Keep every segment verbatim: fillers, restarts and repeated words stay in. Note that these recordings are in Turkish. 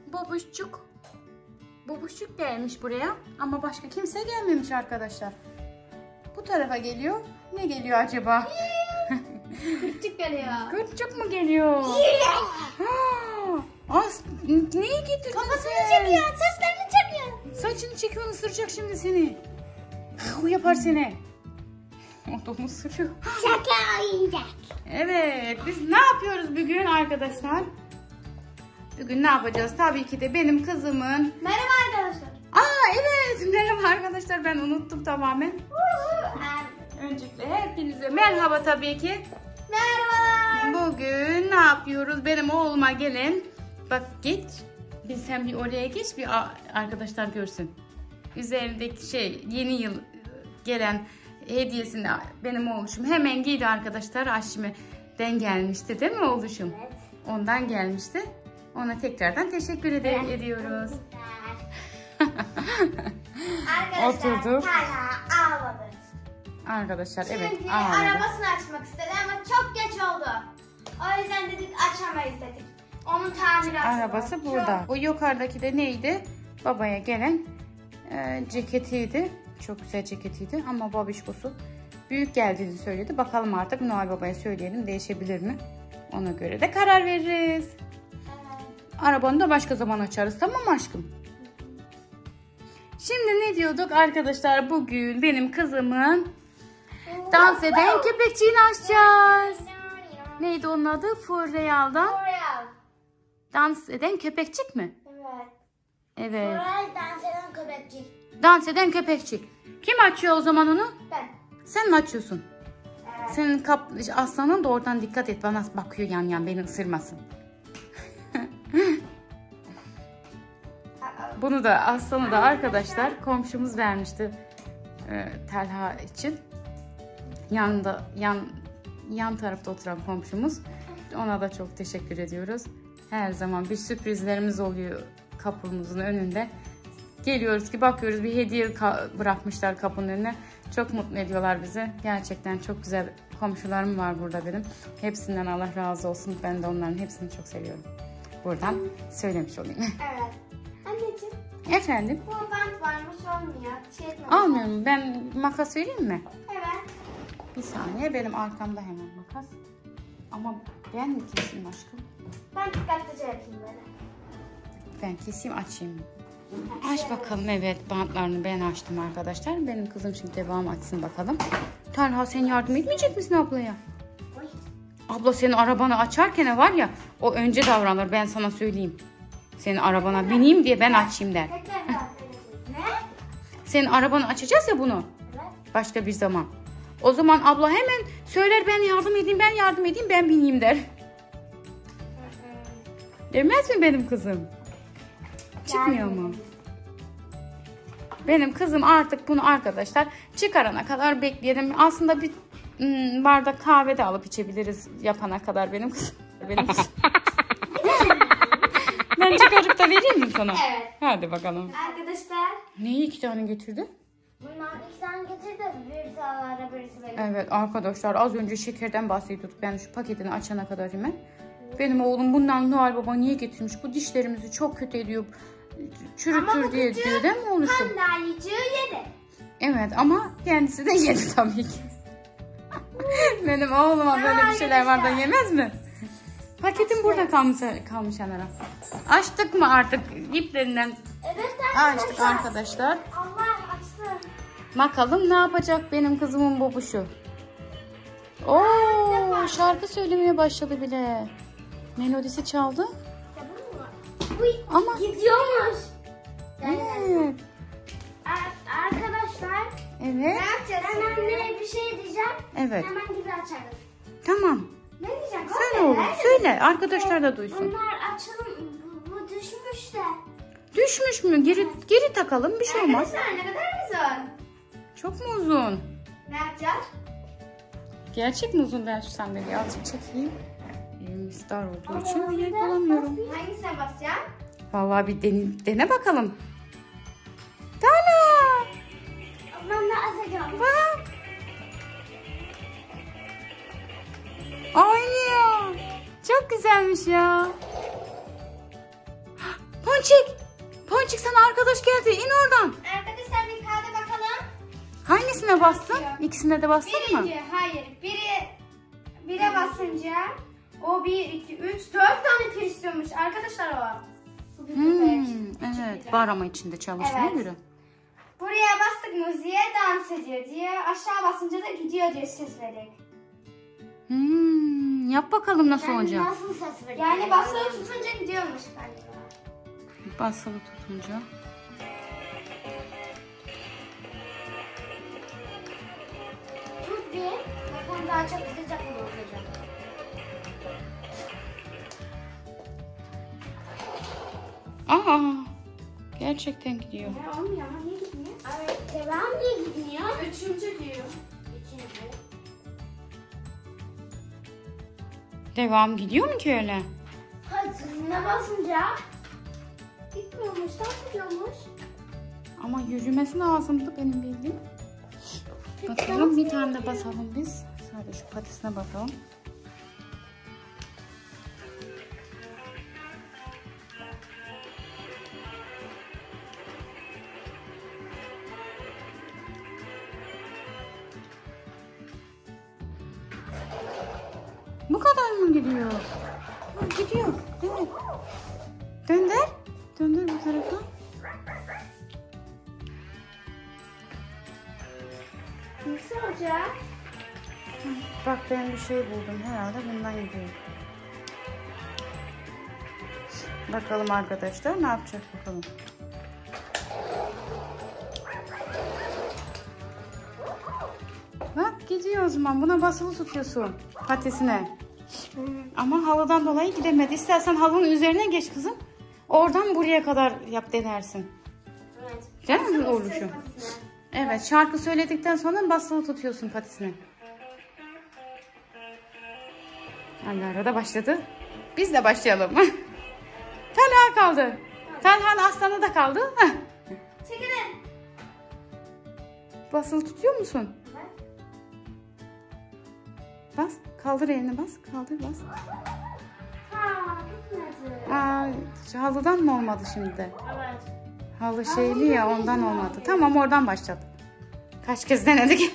Bobuşçuk. Bobuşçuk gelmiş buraya ama başka kimse gelmemiş arkadaşlar. Bu tarafa geliyor. Ne geliyor acaba? Kurtçuk geliyor. Kurtçuk mu geliyor? As, neyi getirdin Kafasını sen? çekiyor, saçlarını çekiyor. Saçını çekiyor, ısıracak şimdi seni. O yapar seni. O da ısırıyor. Şaka oyuncak. Evet, biz ne yapıyoruz bugün arkadaşlar? Bugün ne yapacağız? Tabii ki de benim kızımın... Merhaba arkadaşlar. Aa evet, merhaba arkadaşlar, ben unuttum tamamen. Öncelikle hepinize merhaba tabii ki. Merhaba. Bugün ne yapıyoruz? Benim oğluma gelin. Bak git. Bir sen bir oraya geç, bir arkadaşlar görsün. Üzerindeki şey, yeni yıl gelen hediyesini benim oğluşum hemen giydi arkadaşlar. Aşime'den gelmişti değil mi oğluşum? Evet. Ondan gelmişti. Ona tekrardan teşekkür ed evet. ediyoruz. Arkadaşlar oturduk. hala ağladı. Arkadaşlar Çünkü evet ağladı. arabasını açmak istedi ama çok geç oldu. O yüzden dedik açamayız dedik. Onun tamiratı Arabası var. burada. Çok... O yukarıdaki de neydi? Babaya gelen e, ceketiydi. Çok güzel ceketiydi ama babişkosu büyük geldiğini söyledi. Bakalım artık Noel Baba'ya söyleyelim, değişebilir mi? Ona göre de karar veririz. Evet. Arabanı da başka zaman açarız, tamam mı aşkım? Şimdi ne diyorduk arkadaşlar? Bugün benim kızımın dans eden köpekçiğini açacağız. Neydi onun adı? Furyal'dan. Furyal. Dans eden köpekçik mi? Evet. Evet. Furyal dans eden köpekçik. Dans eden köpekçik. Kim açıyor o zaman onu? Ben. Sen mi açıyorsun? Evet. Senin kap aslanın da oradan dikkat et, bana bakıyor yan yan, beni ısırmasın. Bunu da aslanı da arkadaşlar komşumuz vermişti e, Talha için. Yanında yan yan tarafta oturan komşumuz. Ona da çok teşekkür ediyoruz. Her zaman bir sürprizlerimiz oluyor kapımızın önünde. Geliyoruz ki bakıyoruz bir hediye bırakmışlar kapının önüne. Çok mutlu ediyorlar bizi. Gerçekten çok güzel komşularım var burada benim. Hepsinden Allah razı olsun. Ben de onların hepsini çok seviyorum. Buradan söylemiş olayım. Evet. Anneciğim. Efendim? Bu bant varmış olmuyor. Şey Almıyorum. Ben makas vereyim mi? Evet. Bir saniye. Benim arkamda hemen makas. Ama ben mi keseyim aşkım? Ben dikkatlice yapayım böyle. Ben keseyim, açayım. Aç bakalım. Evet, bantlarını ben açtım arkadaşlar. Benim kızım şimdi devam açsın bakalım. Talha, sen yardım etmeyecek misin ablaya? Oy. Abla senin arabanı açarken var ya, o önce davranır, ben sana söyleyeyim. Senin arabana bineyim diye ben açayım der. Ne? Senin arabanı açacağız ya bunu. Evet. Başka bir zaman. O zaman abla hemen söyler, ben yardım edeyim, ben yardım edeyim, ben bineyim der. Demez mi benim kızım? Çıkmıyor mu? Benim kızım artık bunu arkadaşlar çıkarana kadar bekleyelim. Aslında bir ım, bardak kahve de alıp içebiliriz yapana kadar benim kızım. Benim kızım. Ben çıkarıp da vereyim mi sana? Evet. Hadi bakalım. Arkadaşlar. Neyi iki tane getirdi? Bunlar iki tane getirdi. Birisi ağlara, birisi benim. Evet arkadaşlar, az önce şekerden bahsediyorduk. Ben şu paketini açana kadar hemen. Benim oğlum bundan Noel Baba niye getirmiş? Bu dişlerimizi çok kötü ediyor. Çürütür diye diyor değil mi oğlum? Sandalyeyi yedi. Evet ama kendisi de yedi tabii ki. Benim oğluma böyle bir şeyler var da yemez mi? Paketim Açtım. burada kalmış, kalmış Anara. Açtık mı artık iplerinden? Evet arkadaşlar. açtık arkadaşlar. Allah açtı. Bakalım ne yapacak benim kızımın babuşu. Oo, şarkı söylemeye başladı bile. Melodisi çaldı. Uy, ama gidiyormuş. Evet. Arkadaşlar. Evet. Ne yapacağız? Ben anneye bir şey diyeceğim. Evet. Hemen gibi açarız. Tamam. Ne diyeceğim? Söyle oğlum, söyle. Arkadaşlar da duysun. Bunlar açalım. Bu, bu düşmüş de. Düşmüş mü? Geri geri takalım, bir şey olmaz. Arkadaşlar ne kadar uzun. Çok mu uzun? Ne yapacağız? Gerçek mi uzun? Ben şu sandalyeyi azıcık çekeyim. Elimiz dar olduğu için yer bulamıyorum. Hangisine basacağım? Vallahi bir dene, dene bakalım. Tala! Ben de asacağım. Bak. Oynuyor. Çok güzelmiş ya. Ponçik. Ponçik sana arkadaş geldi. İn oradan. Arkadaşlar bir kağıda bakalım. Hangisine bastın? İkisine de bastın mı? Birinci, hayır. Biri, bire basınca o bir, iki, üç, dört tane pil istiyormuş. Arkadaşlar o. Bu bir Hmm, köpek. Küçük evet bir var ama içinde çalıştığına Evet. göre. Buraya bastık müziğe dans ediyor diye. Aşağı basınca da gidiyor diye ses verdik. Hmm, yap bakalım nasıl olacak. Nasıl ses veriyor? Yani basılı tutunca gidiyormuş galiba. Basılı tutunca. Tut bir. Bakalım daha çok gidecek mi olacak? Aa, gerçekten gidiyor. Ya olmuyor ama niye gitmiyor? Evet, devam niye gitmiyor? Üçüncü diyor. Üçüncü. Devam gidiyor mu ki öyle? Hadi ne basınca? Gitmiyormuş, dans ediyormuş. Ama yürümesi lazımdı benim bildiğim. Bakalım bir tane de basalım biz. Sadece şu patisine bakalım. Bu kadar mı gidiyor? Ha, gidiyor. Evet. Döndür. Döndür bu tarafa. Nasıl olacak? Bak ben bir şey buldum. Herhalde bundan gidiyor. Bakalım arkadaşlar ne yapacak bakalım. Bak gidiyor o zaman. Buna basılı tutuyorsun patisine. Ama halıdan dolayı gidemedi. İstersen halının üzerine geç kızım. Oradan buraya kadar yap denersin. Evet. Değil mi oluşu? Evet, şarkı söyledikten sonra basılı tutuyorsun patisini. Anne da başladı. Biz de başlayalım. Talha kaldı. Talha'nın aslanı da kaldı. Çekilin. Basılı tutuyor musun? Evet. Bas. Kaldır elini bas. Kaldır bas. Ha, gitmedi. Aa, şu halıdan mı olmadı şimdi de? Evet. Halı şeyli ya ondan olmadı. Tamam oradan başladık. Kaç kez denedik.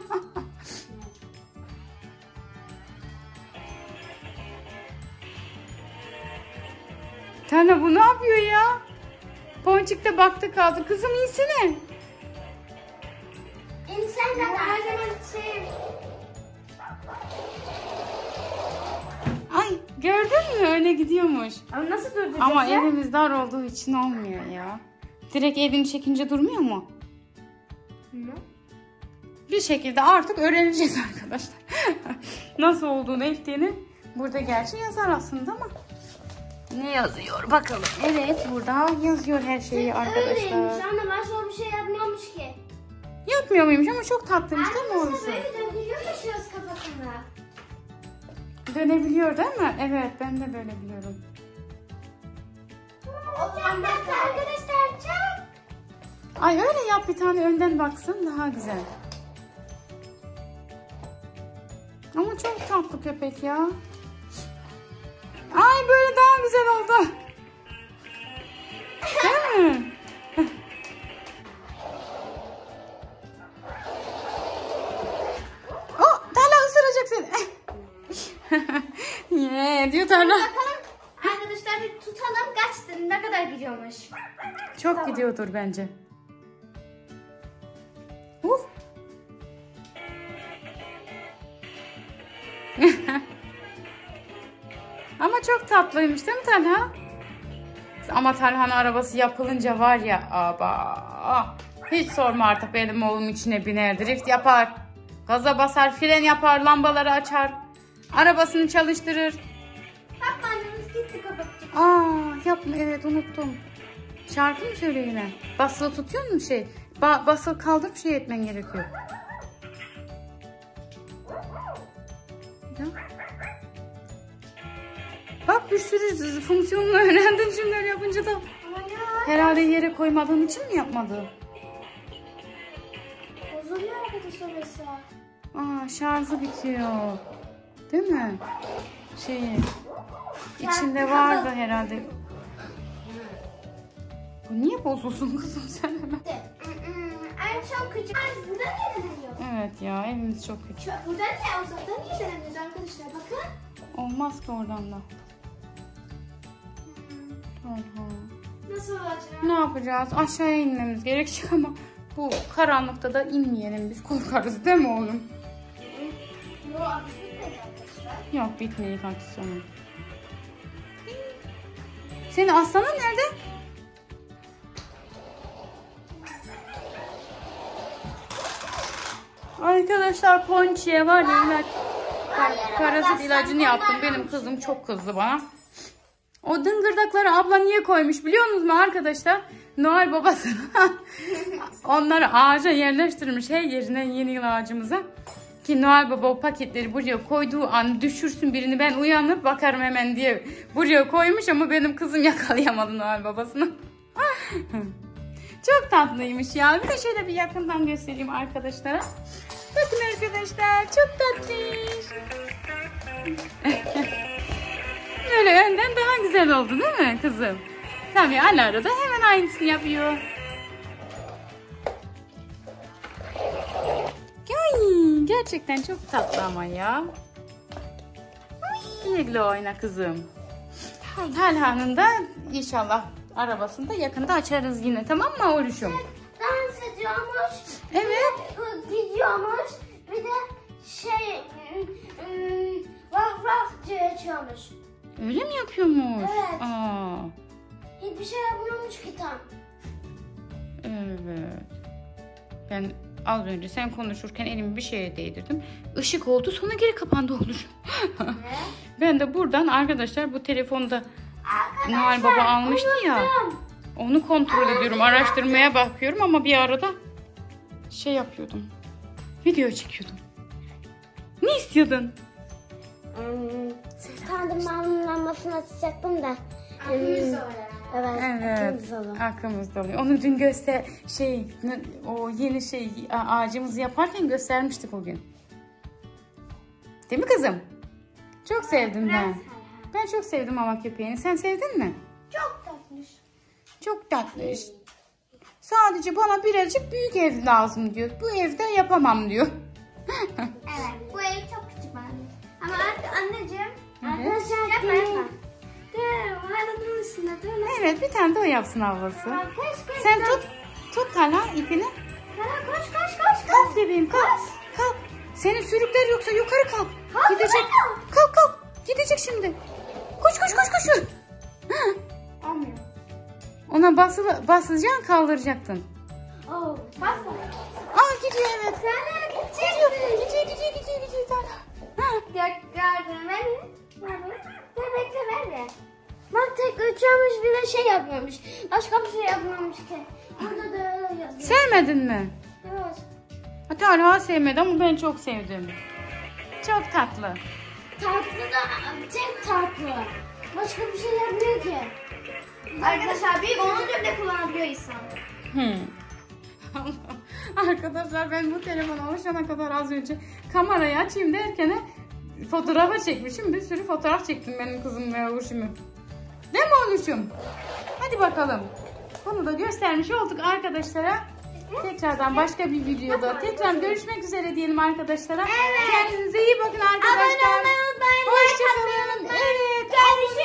Tane bu ne yapıyor ya? Ponçik de baktı kaldı. Kızım iyisine. İnsan da her zaman şey... Ay gördün mü öyle gidiyormuş. Ama nasıl durduracağız Ama ya? elimiz dar olduğu için olmuyor ya. Direkt elini çekince durmuyor mu? Hı. Bir şekilde artık öğreneceğiz arkadaşlar. Nasıl olduğunu ettiğini burada gerçi yazar aslında ama. Ne yazıyor bakalım. Evet burada yazıyor her şeyi arkadaşlar. Öyleymiş anne başka bir şey yapmıyormuş ki. Yapmıyor muymuş ama çok tatlıymış değil mi Arkadaşlar oğlum? böyle döndürüyormuş göz kafasına. Dönebiliyor değil mi? Evet ben de böyle biliyorum. O zaman arkadaşlar çok. Ay öyle yap bir tane önden baksın daha güzel. Ama çok tatlı köpek ya. Ay böyle daha güzel oldu. Değil mi? Oh, Talha ısıracak seni. Yeah, diyor Talha. Bakalım arkadaşlar bir tutalım kaç ne kadar gidiyormuş. Çok Tamam. gidiyordur bence. Uh. Ama çok tatlıymış değil mi Talha? Ama Talha'nın arabası yapılınca var ya aba. Hiç sorma artık benim oğlum içine biner, drift yapar. Gaza basar, fren yapar, lambaları açar. Arabasını çalıştırır. Bak annemiz gitti kapatacak. Aa yapma evet unuttum. Şarkı mı söylüyor yine? Basılı tutuyor mu şey? Ba basılı kaldırıp şey etmen gerekiyor. Ya. Bak bir sürü fonksiyonunu öğrendin şimdi öyle yapınca da. Ama ya Herhalde yere koymadığın için mi yapmadı? bozuluyor arkadaşlar mesela. Aa şarjı bitiyor. Değil mi? Şeyi. İçinde vardı herhalde. Bu niye bozulsun kızım sen hemen? En çok küçük. Burada niye denemiyor? Evet ya evimiz çok küçük. Burada niye? Uzakta niye denemiyoruz arkadaşlar? Bakın. Olmaz ki oradan da. Talha. Nasıl olacak? Ne yapacağız? Aşağıya inmemiz gerekecek ama bu karanlıkta da inmeyelim biz, korkarız değil mi oğlum? Yok akış bitmedi arkadaşlar. Yok bitmeyecek aksiyonu. Senin aslanın nerede? Arkadaşlar Ponçi'ye var ya ilaç, parazit ilacını yaptım. Benim kızım çok kızdı bana. O dıngırdakları abla niye koymuş biliyor musunuz mu arkadaşlar? Noel babasına onları ağaca yerleştirmiş, her yerine yeni yıl ağacımıza. Ki Noel Baba o paketleri buraya koyduğu an düşürsün birini, ben uyanıp bakarım hemen diye buraya koymuş ama benim kızım yakalayamadı Noel Babasını. Çok tatlıymış ya. Bir de şöyle bir yakından göstereyim arkadaşlara. Bakın arkadaşlar çok tatlış. Böyle önden daha güzel oldu değil mi kızım? Tabii Alara da hemen aynısını yapıyor. Ay, gerçekten çok tatlı ama ya. Güle güle oyna kızım. Talha'nın da inşallah arabasını da yakında açarız yine, tamam mı oğluşum? Dans ediyormuş. Evet. Gidiyormuş. Bir de şey vah vah diye açıyormuş. Öyle mi yapıyormuş? Evet. Aa, Hiçbir şey yapmıyormuş ki tam. evet. Ben az önce sen konuşurken elimi bir şeye değdirdim. Işık oldu, sonra geri kapandı oğluşum. Ne? Ben de buradan arkadaşlar bu telefonda Noel Baba almıştı ya. Onu kontrol ediyorum, araştırmaya bakıyorum ama bir arada şey yapıyordum. Video çekiyordum. Ne istiyordun? Kendim anlamasını açacaktım da. Evet. Evet. Aklımızda oluyor. Onu dün göster şey o yeni şey ağacımızı yaparken göstermiştik o gün. Değil mi kızım? Çok sevdim ben. Ben çok sevdim ama köpeğini. Sen sevdin mi? Çok tatlış. Çok tatlış. Sadece bana birazcık büyük ev lazım diyor. Bu evde yapamam diyor. Evet. Bu ev çok küçük bana. Ama anneciğim. Evet. Arkadaşlar yapma yapma. Dur. Hala durun üstünde. Dur. Evet, bir tane de o yapsın ablası. Koş koş. Sen tut. Tut Talha ipini. Hala koş koş koş. Kalk bebeğim kalk. Kalk. Seni sürükler yoksa yukarı kalk. Kalk, Gidecek. kalk. Kalk kalk. Gidecek şimdi. Koş koş koş koş. Olmuyor. Ona basılı, basılacaksın, kaldıracaktın. Oo. Basma. Aa gidiyor evet. Hala gidecek. Gidiyor gidiyor gidiyor gidiyor gidiyor Talha. Yardım ver mi? Ver mi? Ver bekle ver mi? Bak tek uçuyormuş bir de şey yapıyormuş. Başka bir şey yapmıyormuş ki. Burada da öyle yazıyor. Sevmedin mi? Evet. Talha sevmedi ama ben çok sevdim. Çok tatlı. Tatlı da tek tatlı. Başka bir şey yapmıyor ki. Arkadaşlar büyük olunca bile kullanabiliyor insan. Hmm. Arkadaşlar ben bu telefona alışana kadar az önce kamerayı açayım derken fotoğrafa çekmişim. Bir sürü fotoğraf çektim benim kızım ve oluşumu. Değil mi oluşum? Hadi bakalım. Bunu da göstermiş olduk arkadaşlara. Tekrardan başka bir videoda tekrar görüşmek üzere diyelim arkadaşlara. Evet. Kendinize iyi bakın arkadaşlar. Abone olmayı unutmayın. Hoşçakalın. Evet. Görüşürüz.